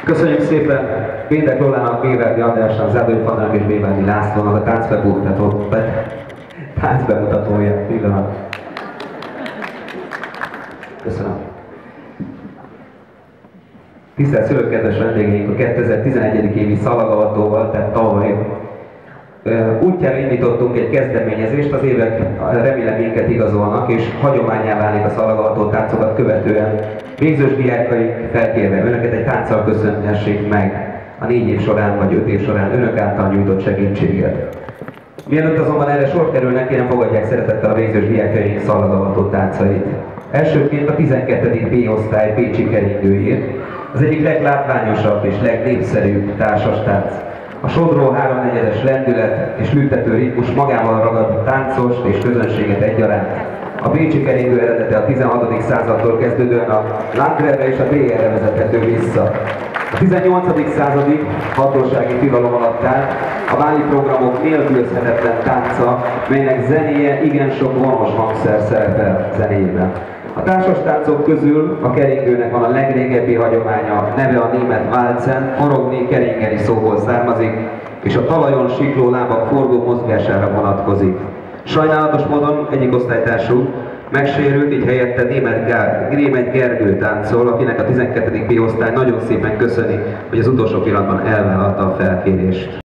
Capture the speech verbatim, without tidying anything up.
Köszönjük szépen Péntek Lólának, Béverdi Andrásnak, Zádói Fannának és Béverdi Lászlónak a táncbemutatót, táncbemutatója. Pillanat. Köszönöm. Tisztelt szülők, kedves vendégeink, a kétezer-tizenegy. évi szalagavatóval, tehát tavaly útjára indítottunk egy kezdeményezést, az évek remélem minket igazolnak, és hagyománnyá válik a szalagavató táncokat követően. Végzős diákaink felkérve önöket egy tánccal köszönhessék meg a négy év során vagy öt év során önök által nyújtott segítséget. Mielőtt azonban erre sor kerülnek, kérem fogadják szeretettel a végzős diákaink szalagavató táncait. Elsőként a tizenkettedik B osztály pécsi keringőjét, az egyik leglátványosabb és legnépszerűbb társastánc. A sodró háromnegyedes lendület és lüktető ritmus magával ragad táncost és közönséget egyaránt. A pécsi keringő eredete a tizenhatodik századtól kezdődően a Landgrave és a Dreherre vezethető vissza. A tizennyolcadik századig hatósági tilalom alatt állt a báli programok nélkülözhetetlen tánca, melynek zenéje igen sok vonos hangszer szerepel zenéjében. A társastáncok közül a keringőnek van a legrégebbi hagyománya, neve a német Walzen, forogni, keringeni szóból származik, és a talajon sikló lábak forgó mozgására vonatkozik. Sajnálatos módon egyik osztálytársunk megsérült, így helyette német, Gár, német Gergő táncol, akinek a tizenkettedik B osztály nagyon szépen köszöni, hogy az utolsó pillanatban elvállalta a felkérést.